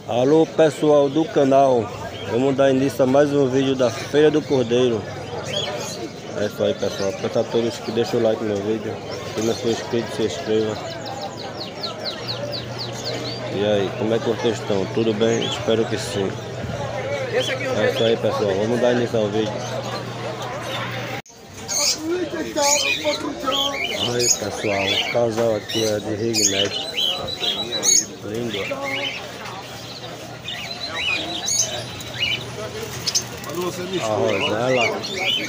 Alô pessoal do canal, vamos dar início a mais um vídeo da Feira do Cordeiro. É isso aí pessoal, peço a todos que deixem o like no vídeo. Se não for inscrito, se inscreva. E aí, como é que vocês estão? Tudo bem? Espero que sim. É isso aí pessoal, vamos dar início ao vídeo. Aí pessoal, o casal aqui é de Rignet. Lindo. A Rosela.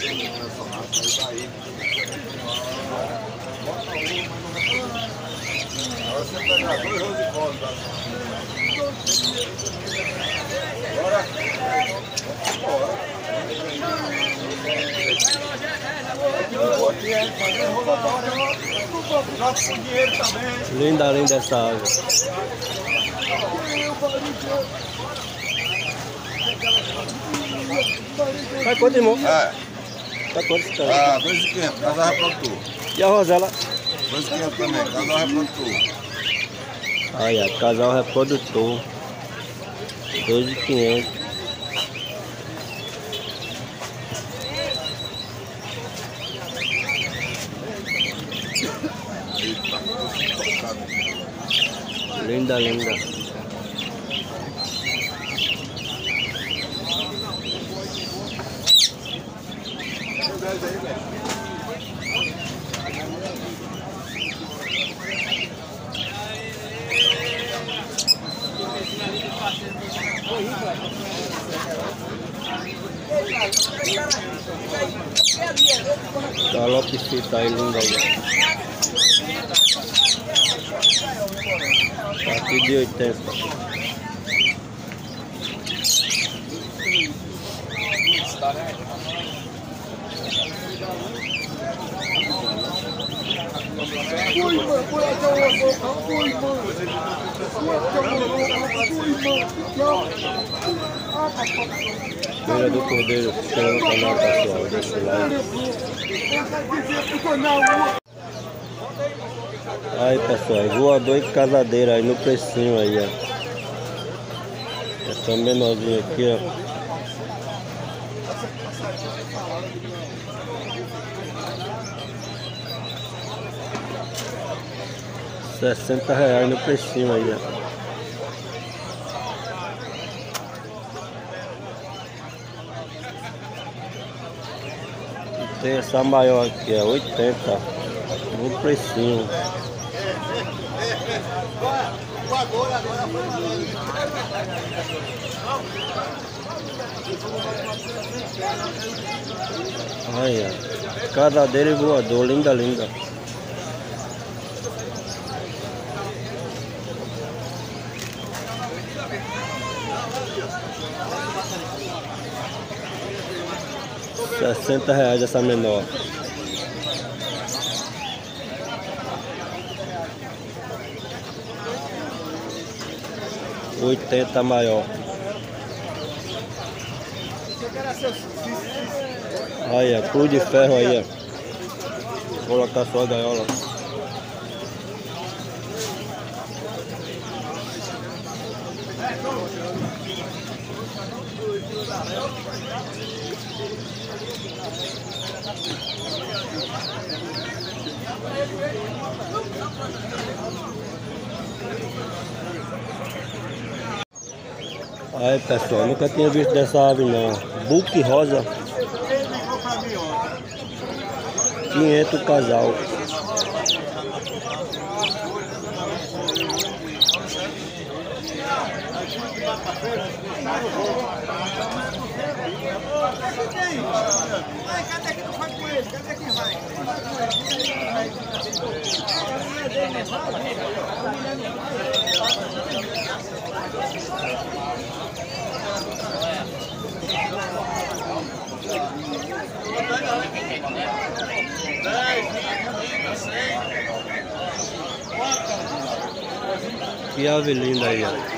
Linda, linda essa água. Tá quanto, irmão? É. Tá quanto, cara? Ah, 2.500, casal reprodutor. E a Rosela? 2.500 também, casal reprodutor. Aí, ó, casal reprodutor. 2.500. Linda, linda. Galope fita aí, linda aí. A partir de 80. Feira do Cordeiro, se inscreva no canal pessoal, deixa o like. Aí pessoal, voador e casadeira aí no precinho aí, ó. Essa menorzinha aqui, ó. R$60 no precinho aí, ó. Tem essa maior aqui, é 80 no precinho. Aí, ó. Casadeira e voador, linda, linda. R$60 essa menor. R$80 maior. Aí, ó, cruz de ferro aí, ó. Vou colocar só a gaiola. Aí pessoal, nunca tinha visto dessa ave não. Buque rosa. 500 casal. Cadê que não vai com ele? Cadê quem vai? Que ave linda aí, ó.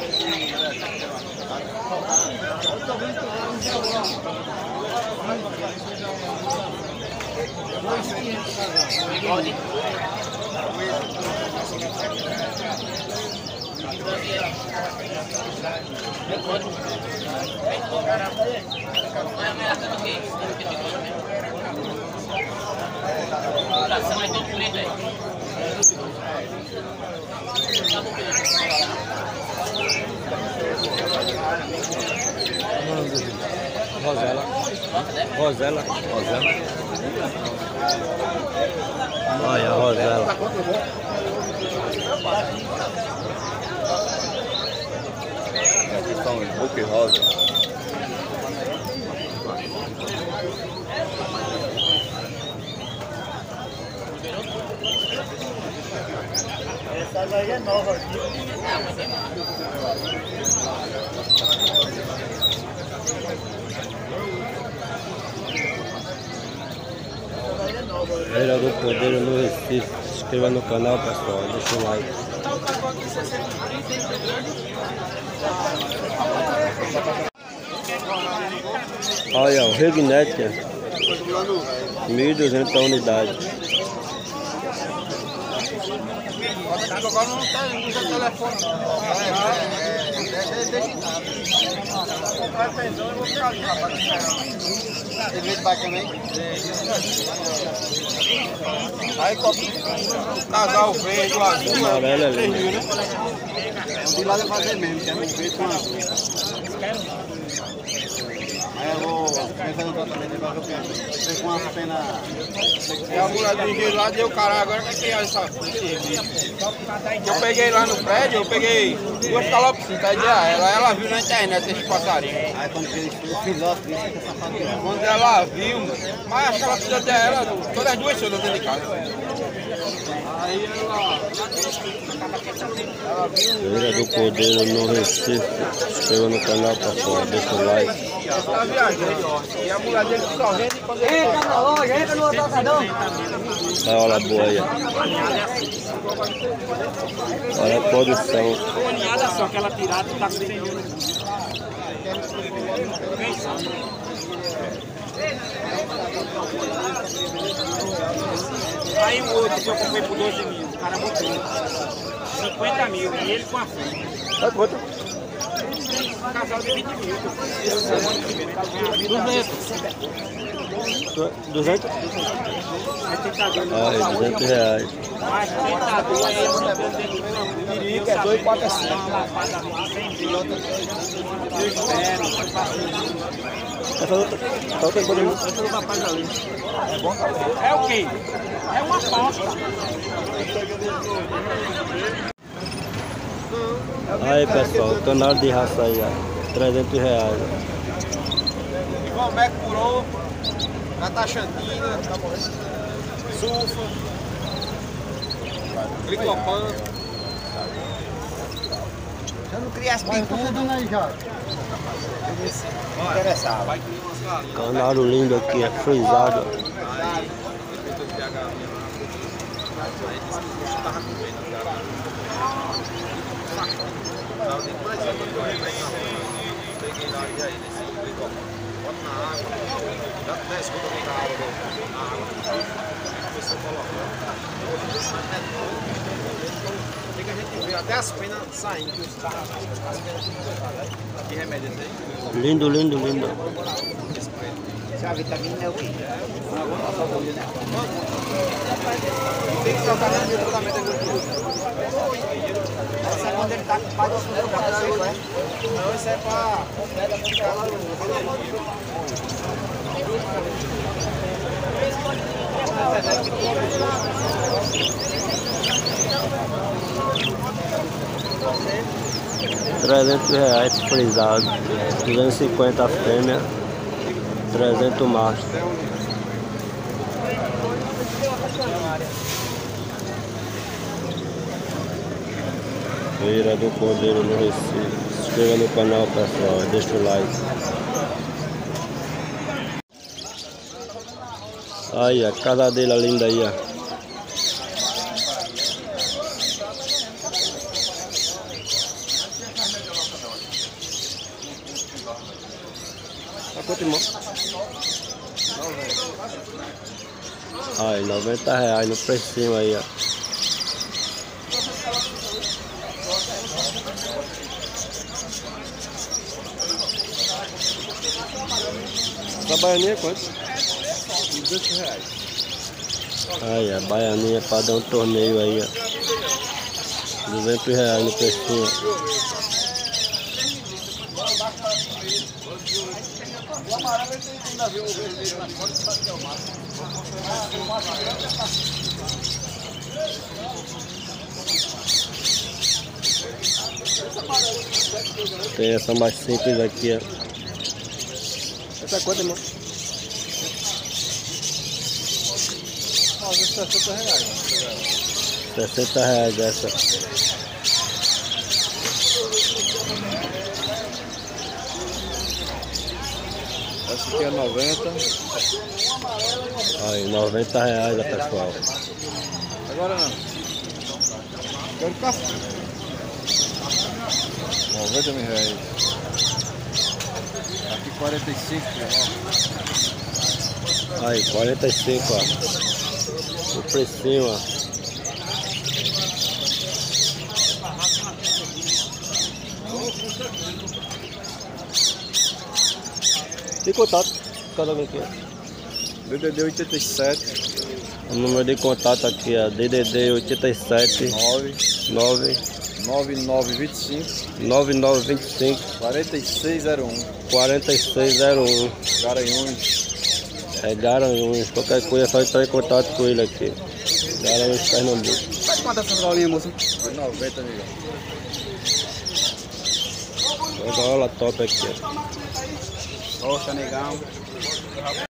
Rosela. Rosela. Rosela. Olha a Rosela. Aqui são os book rosa. Essa daí é nova aqui. Feira do Cordeiro no Recife. Se inscreva no canal, pessoal. Deixa o like. Olha, o Regnet, 1.200 unidades. Agora não tem, usa telefone. Vou comprar pensão e vou ficar ali, rapaz. Tem medo de baixo também? Aí, o casal verde, o azul, Amarelo é lindo. O de lá vai fazer mesmo, que é no verde com azul. Aí eu vou pensar no tratamento, depois eu quero. Com uma pena. É a mulher do gelado e o cara agora vai criar esse serviço. Eu peguei lá no prédio, eu peguei 2 calopsitas, aí ela viu na internet esse passarinho. Aí quando eu fiz essa fatura. Quando ela viu, mas acho que ela precisa dela, todas as 2 são dentro de casa. Aí ela viu. Feira do Cordeiro no Recife. Se inscreva no canal, pessoal. Deixa o like. Tá viajando, ó. E a mulher dele correndo e quando ele entra na loja, entra no atacadão. Olha a boa aí. Olha a produção. Nada só aquela tirada tá com pneu. Aí o outro que eu comprei por 12 mil, o cara botou 50 mil e ele com a filha. Tá quanto? Um casal de 20 mil. 200? Olha, R$200. Mas tentador aí eu não tô dentro. Perigo é 2, 4, 5. Eu espero. Essa outra é bonita. É o quê? É uma aposta. Aí, pessoal, canal de raça aí, ó. R$300. Igual Mac Puro, Catachantina, Sulfa, Glicopan. Já não criasse tudo aí já. Interessava. Canal lindo aqui, é frisado. Até as penas saindo. Que remédio é esse aí? Lindo, lindo, lindo. A vitamina é o quê? Tem que trocar no tratamento agricultura. Essa é quando ele está com pai do seu cara. Não, isso é para. R$300 frisado. 250 a fêmea. 300 macho. Feira do Cordeiro no Recife. Se inscreva no canal, pessoal. Deixa o like. Aí, a casadeira linda aí, ó. Tá quanto, irmão? Aí, R$90 no precinho aí, ó. Essa baianinha é quanto? R$200. Aí, a baianinha pra dar um torneio aí, ó. R$200 no precinho. Tem essa mais simples aqui, ó. Essa é quanto, irmão? R$60 essa. Essa aqui é 90. Aí, R$90 a pessoal. Agora não. Quero café. R$90.000. Aqui 45, irmão. Aí, 45, ó. O precinho, ó. Tem contato, cada um aqui, ó. DDD 87 O número de contato aqui, ó. DDD 87 9 9925 9925 4601 4601. Garanhuns. É Garanhuns. Qualquer coisa é só entrar em contato com ele aqui. Garanhuns, Pernambuco. Pode quanto essa galinha, moço? 90, amigão. Uma gaiola top aqui, ó. Rocha, negão.